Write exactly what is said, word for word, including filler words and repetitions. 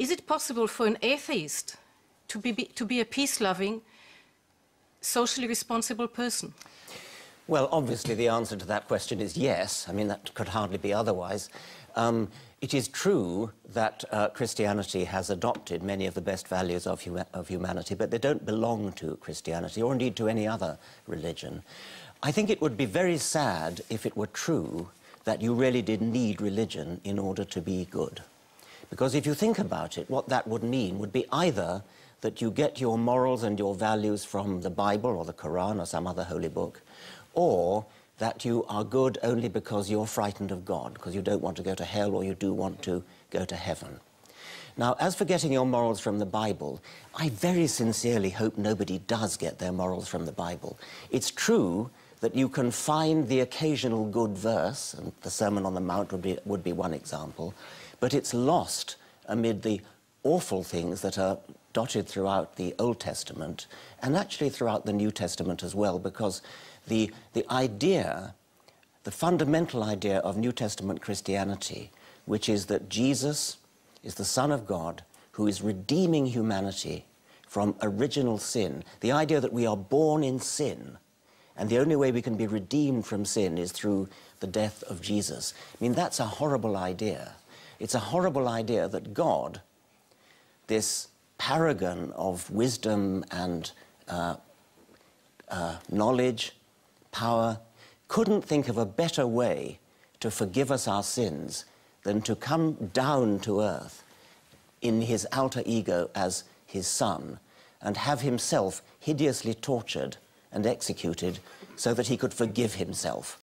is it possible for an atheist to be, be, to be a peace-loving, socially responsible person? Well, obviously the answer to that question is yes. I mean, that could hardly be otherwise. Um, it is true that uh, Christianity has adopted many of the best values of, huma of humanity, but they don't belong to Christianity, or indeed to any other religion. I think it would be very sad if it were true that you really did need religion in order to be good. Because if you think about it, what that would mean would be either that you get your morals and your values from the Bible or the Quran or some other holy book, or that you are good only because you're frightened of God, because you don't want to go to hell or you do want to go to heaven. Now, as for getting your morals from the Bible, I very sincerely hope nobody does get their morals from the Bible. It's true that you can find the occasional good verse, and the Sermon on the Mount would be, would be one example, but it's lost amid the awful things that are dotted throughout the Old Testament, and actually throughout the New Testament as well, because the, the idea, the fundamental idea of New Testament Christianity, which is that Jesus is the Son of God who is redeeming humanity from original sin, the idea that we are born in sin, and the only way we can be redeemed from sin is through the death of Jesus. I mean, that's a horrible idea. It's a horrible idea that God, this paragon of wisdom and uh, uh, knowledge, power, couldn't think of a better way to forgive us our sins than to come down to earth in his alter ego as his son and have himself hideously tortured and executed so that he could forgive himself.